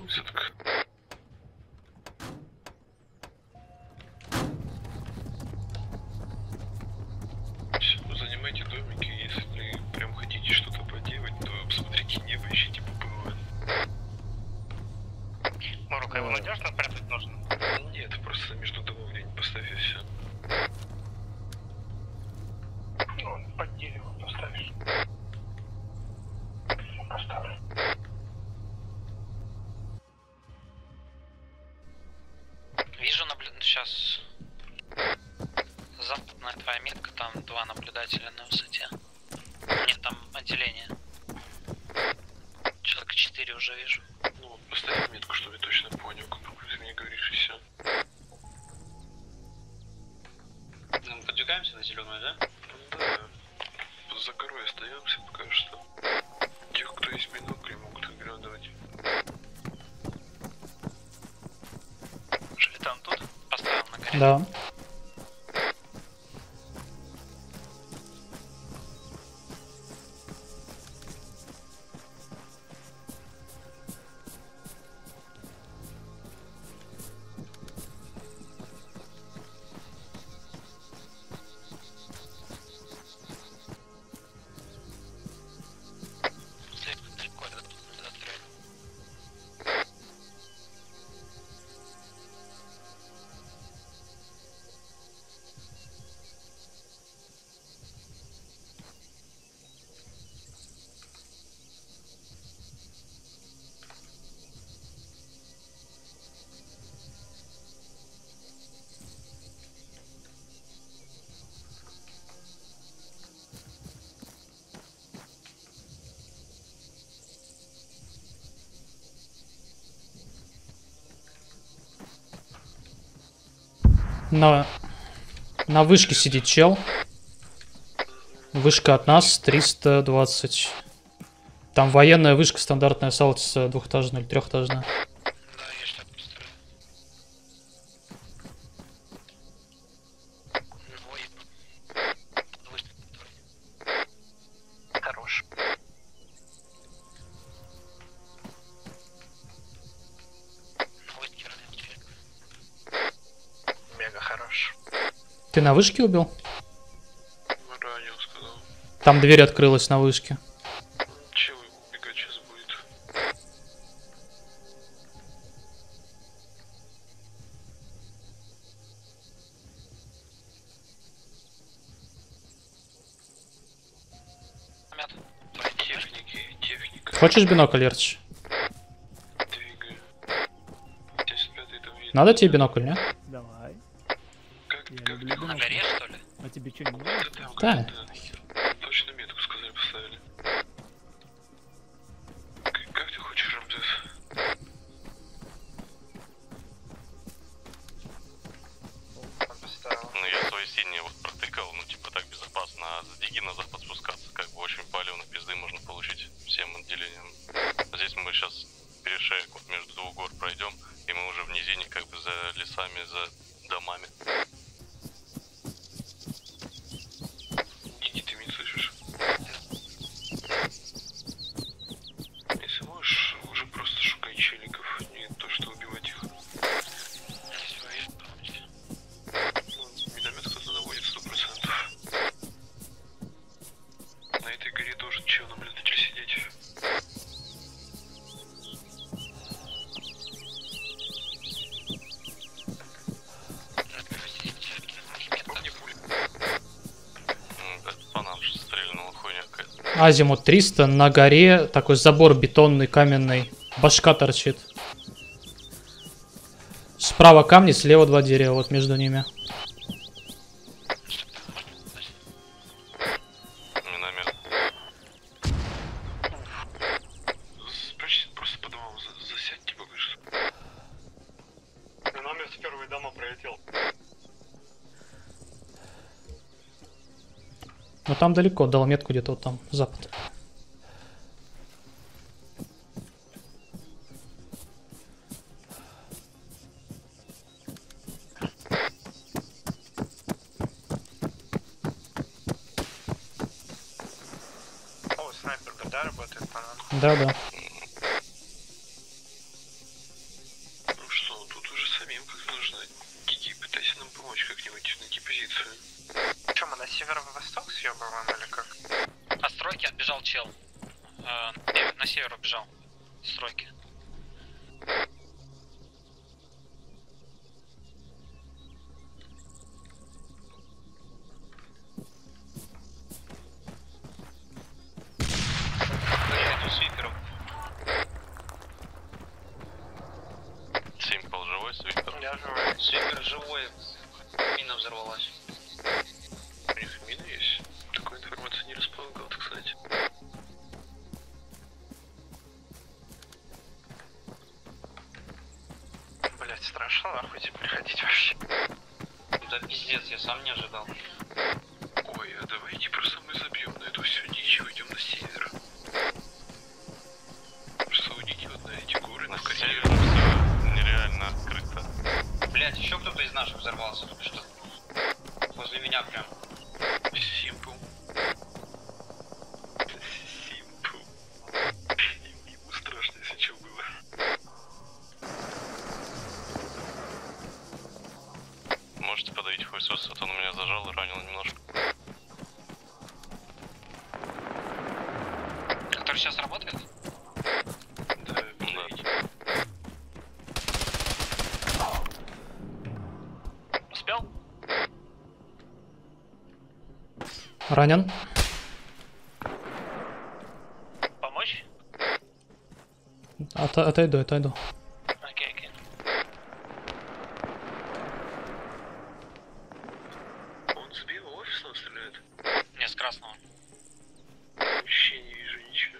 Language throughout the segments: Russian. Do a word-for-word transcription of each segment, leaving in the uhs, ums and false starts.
высадка. Все, занимайте домики, если прям хотите что-то поделать, то посмотрите небо, ищите ППО. Марука, его надежно прятать нужно? Нет, просто между домов где-нибудь поставь и все. Ну, под дерево поставишь. Поставлю. Вижу наблюдатель. Сейчас. Западная твоя метка, там два наблюдателя на высоте. Нет, там отделение. Человека четыре уже вижу. Ну, поставь метку, чтобы я точно понял, какую ты мне говоришь, и все. Мы подвигаемся на зеленую, да? Да. За горой остаемся пока что. Тех, кто есть бинокли, могут оглядывать. Шелетан тут? Поставил на горе. Да. Слишком далеко этот застрель. На, на вышке сидит чел. Вышка от нас триста двадцать. Там военная вышка, стандартная Салтис, двухэтажная или трехэтажная. Да, я сейчас построю. Двое. Вышли. Хорош. Вот херня человек. Мега хорош. Ты на вышке убил? Ранил, сказал. Там дверь открылась на вышке. Чего убегать сейчас будет? Мят. Техники, техника. Хочешь бинокль, Ерч? Двигаю. семьдесят пятый там видно. Надо тебе бинокль, не? Давай. Как, Я как люблю ты На бинокль. горе, что ли? А тебе что, не нужно? Да, да, Да. да. Точно метку сказали, поставили. Как, как ты хочешь, Рамзес? Ну я свои синие вот протыкал, ну типа так безопасно, а с диги на запад спускаться как бы очень палевно, пизды можно получить всем отделением. Здесь мы сейчас перешеек вот между двух гор пройдем, и мы уже в низине как бы за лесами, за домами. Диги, ты меня слышишь? Если можешь, уже просто шукай челиков, не то что убивать их. Если вы видите, помните. Ну, миномет кто-то наводит сто процентов. На этой горе должен чел наблюдатель сидеть. Помни пули. Ну, это по нам же стрельнула хуйня какая-то. Азимут триста, на горе такой забор бетонный, каменный. Башка торчит. Справа камни, слева два дерева, вот между ними. Миномет. Спрячься просто по домам, за- засядьте пока что. Номер с первой дома пролетел. Но там далеко, дал метку где-то вот там, запад. О, снайпер, да, работает по нам. Да-да. по-моему, или как? От стройки отбежал чел. Э, на север- на север убежал. С стройки. Блять, у свиперов. Симпл живой, свипер. Я живой. Свипер живой. Мина взорвалась. У них мины есть? Такой информации не располагал, так сказать. Блять, страшно нахуй тебе приходить вообще. Да пиздец, я сам не ожидал. Ой, а давайте просто мы забьем на эту всю дичь и уйдем на север. Просто уйдите вот на эти горы, на На карьеру. севере все нереально открыто. Блять, еще кто-то из наших взорвался только что. Возле меня прям. Симпл. Симпл. Ему страшно, если что было. Можете подавить хуесос, а то он меня зажал и ранил немножко. Который сейчас работает? Да, подавите. Успел? Ранен. Помочь? От, отойду, отойду. Окей, окей. Он с белого офиса стреляет? Не, с красного. Вообще не вижу ничего.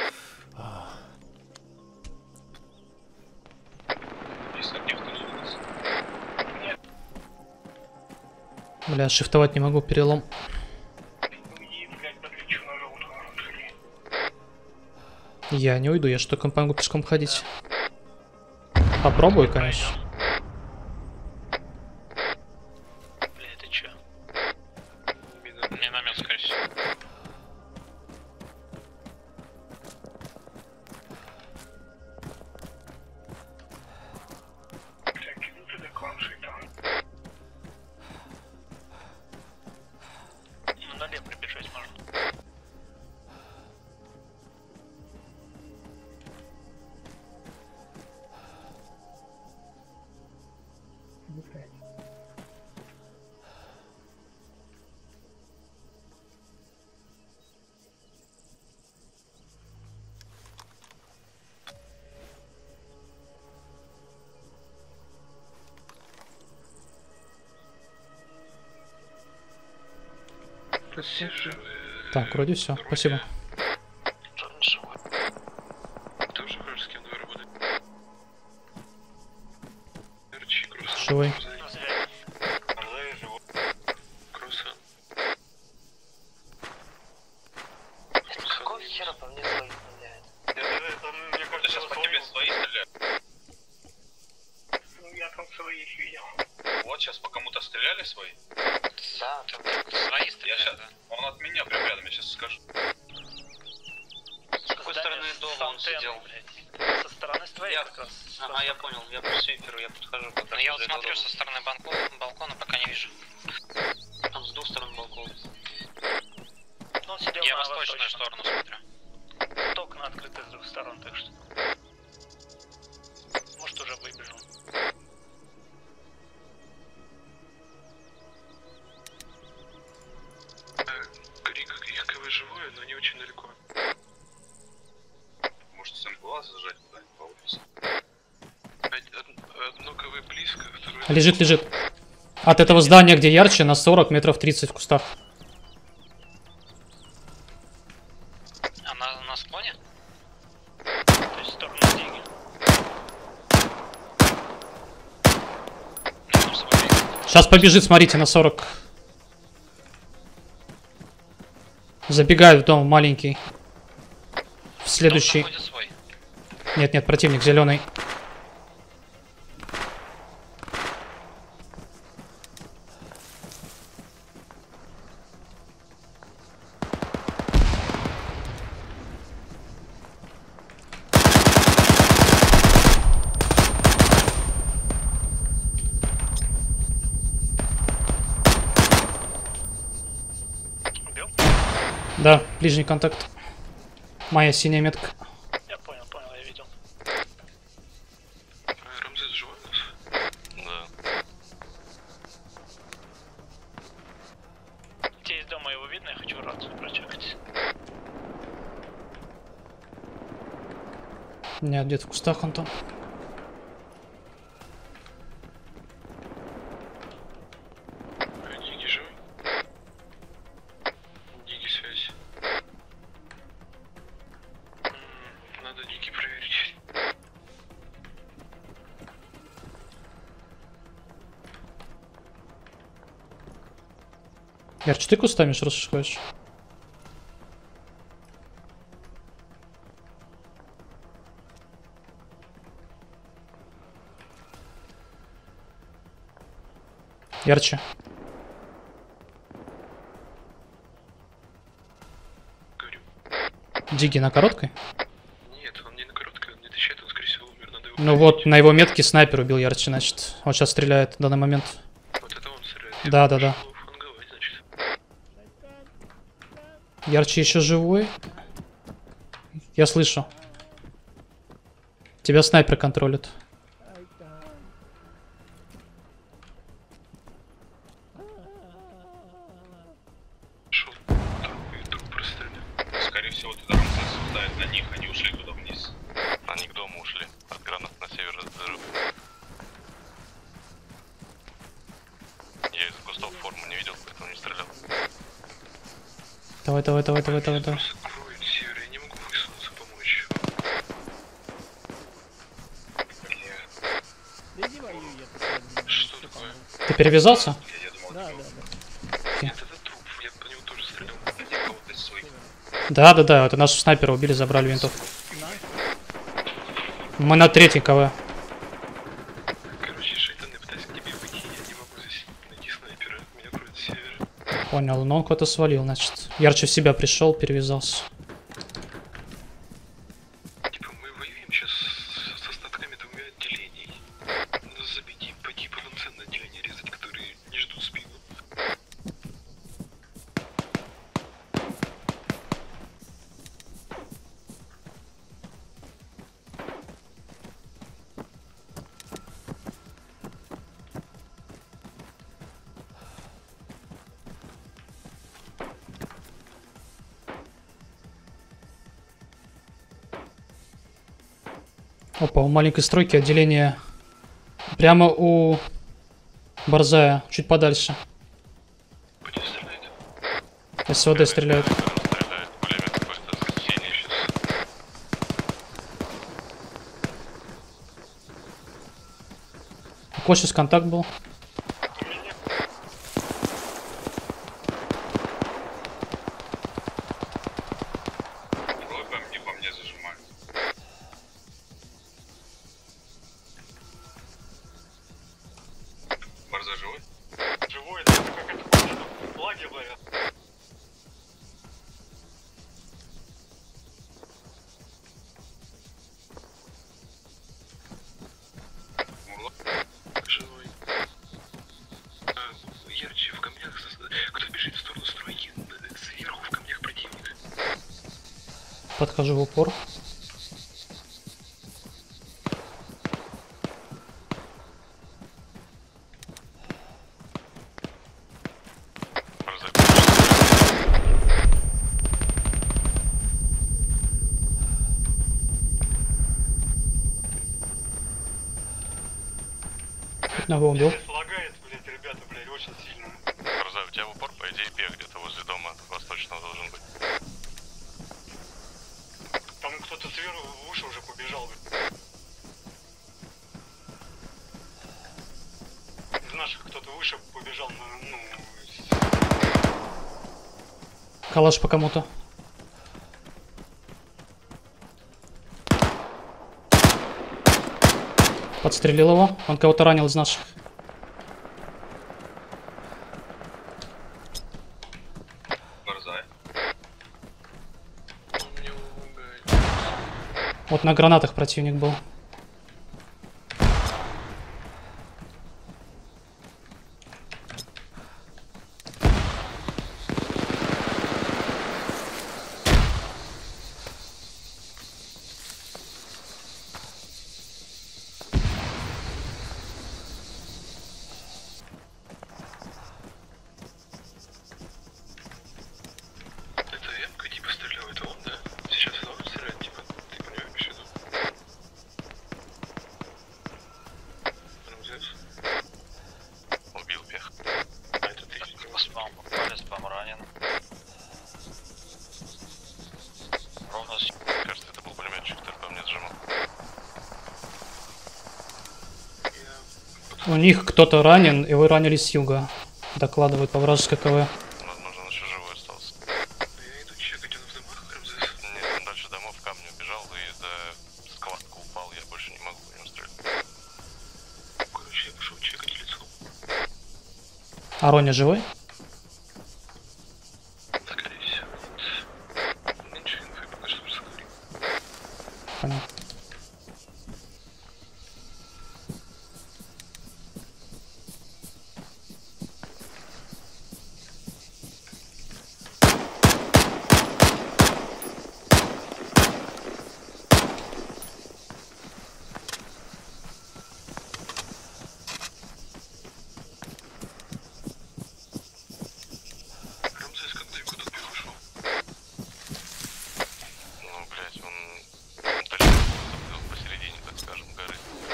Если никто не видится. Бля, шифтовать не могу, перелом. Уйди, блять, подлечу на желтую. Я не уйду, я что, только могу пешком ходить. Попробую, конечно. Бля, это чё? Не намет, скорее всего. Бля, кину туда к вам шейтан. Ну, налево прибежать можно. Все живы. Так, вроде все, спасибо. Что-то живой. Ты уже хочешь с кем давай работать? Арчи, Кросс. Живой. Зря. Кросса. Какого хера по мне своих стреляет? Это, мне кажется, Сейчас по тебе свои стреляют. Ну, я там своих видел. Вот сейчас по кому-то стреляли свои. Да, Там свои Я стреляют, сейчас. да. Он от меня прям рядом, я сейчас скажу. С какой стороны дома он сидел? Со стороны твоей Я- как раз. Ага, я понял, я по свиперу, я подхожу. как Но раз я вот возле смотрю дома. со стороны балкона, балкона пока не вижу. Там с двух сторон балкона. Ну, он сидел Я на восточную восточном. сторону смотрю. Окна открыты с двух сторон, так что. Может, уже выбежал. Крик, их КВ живое, но не очень далеко. Может, сын глаз зажать куда-нибудь по офису? Од- Одно КВ близко, второе... Лежит, лежит. От этого здания, где ярче, на сорок метров тридцать в кустах. А на, на склоне? То есть в сторону Диги. Ну, там свой. Сейчас побежит, смотрите, на сорок. Забегает в дом маленький. В следующий. Дом заходит свой. Нет, нет, противник зеленый. Убил? Да, ближний контакт. Моя синяя метка. Я понял, понял, я видел. А, Рамзес живой у нас? Да. Те из дома его видно, я хочу рацию прочекать. Нет, где-то в кустах он там. А, Диги живой? Диги связь. М, Надо Диги проверить. Ярче, ты кустами ж расходишь? Ярче. Говорю. Диги на короткой? Нет, он не на короткой, он не отвечает, он, скорее всего, умер, надо его Ну вот, на его метке снайпер убил Ярче, значит. Он сейчас стреляет в данный момент. Вот это он стреляет. Да, да, да. Пошел фанговать, значит. Ярче еще живой. Я слышу. Тебя снайпер контролит. Шел труп и труп прострелял. Скорее всего, туда Рамзес ставит на них, они ушли туда вниз. Они к дому ушли. От гранат на север от взрыв. Я из кустов форму не видел, поэтому не стрелял. Давай, давай, давай, давай, давай, давай. Просто кроет север, я не могу высунуться помочь. Что такое? Ты перевязался? Я, я думал, Да, да, да. нет, это труп, я по нему тоже стрелял. Кого-то из своих. Да, да, да. Это нашего снайпера убили, забрали винтовку. Мы на третьей КВ. Короче, шайтан, я пытаюсь к тебе выйти, я не могу здесь найти снайпера. Меня кроет с севера. Понял, но он куда-то свалил, значит. Ярче в себя пришел, перевязался. Типа мы воюем сейчас с, с остатками двумя отделений. Надо забить и пойти полноценное отделение резать, которые не ждут спину. Опа, у маленькой стройки отделение прямо у Борзая, чуть подальше. Пойди стреляет. СВД стреляют. Стреляет пулемет какой-то с синей сейчас. У Коши с контакт был. Вроде по мне, по мне зажимают. Борза живой? Живой, это какая-то лаги ловят. Мурло? Живой. А, ярче в камнях. со- Кто бежит в сторону стройки? Сверху в камнях противник. Подхожу в упор. Одного убил. Лагает, блядь, ребята, блядь, очень сильно. Борзай, у тебя в упор, по идее, бег где-то возле дома восточного должен быть. Там кто-то сверху в уши уже побежал, блядь. Из наших кто-то выше побежал на, ну... Калаш по кому-то. Подстрелил его. Он кого-то ранил из наших. Борзай. Он мне угает. Вот на гранатах противник был. У них кто-то ранен, и вы ранили с юга. Докладывает по вражеской КВ. Возможно, он еще живой остался. Я иду чекать, он в домах, РМЗС. Нет, он дальше домов в камне убежал и за складку упал. Я больше не могу по нему стрелять. Короче, я пошел чекать лицо. А Роня живой? Скорее всего, нет. Меньше инфы, пока что разговорим. Понятно. РМЗС как далеко до первого шел? Ну, блядь, он далеко был посередине, так скажем, горы.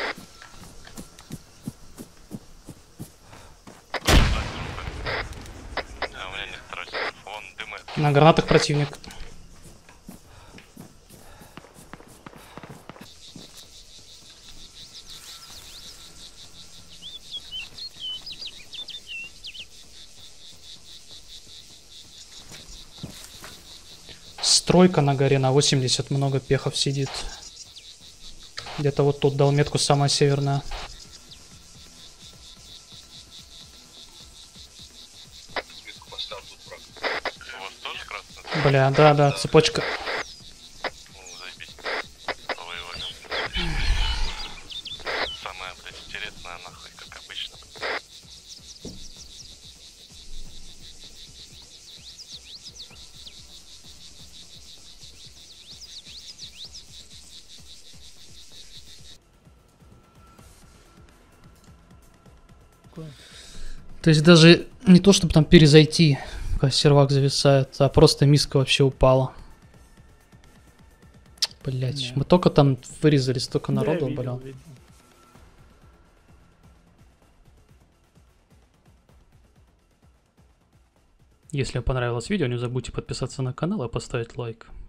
А у меня нет второй телефон, дымет. На гранатах противник. Стройка на горе на восемьдесят, много пехов сидит. Где-то вот тут дал метку, самая северная. Метку поставил тут враг. У вас тоже красный? Бля, да, да, цепочка. Ну, заебись. Повоевали. Самая, блядь, интересная нахуй, как обычно. То есть даже не то, чтобы там перезайти, когда сервак зависает, а просто миска вообще упала. Блять, Да. мы только там вырезали столько Да, народу, видел, блин. видел. Если вам понравилось видео, не забудьте подписаться на канал и поставить лайк.